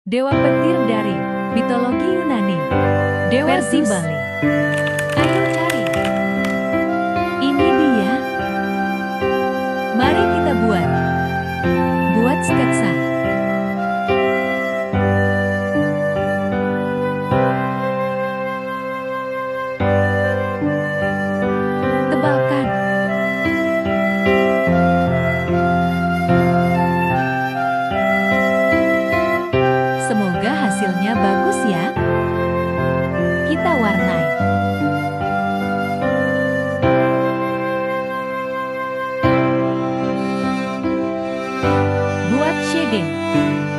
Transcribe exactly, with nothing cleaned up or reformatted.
Dewa petir dari mitologi Yunani. Dewa versi Bali. Ayo cari. Ini dia. Mari kita buat. Buat sketsa. Tebalkan. Semoga hasilnya bagus ya. Kita warnai. Buat shading.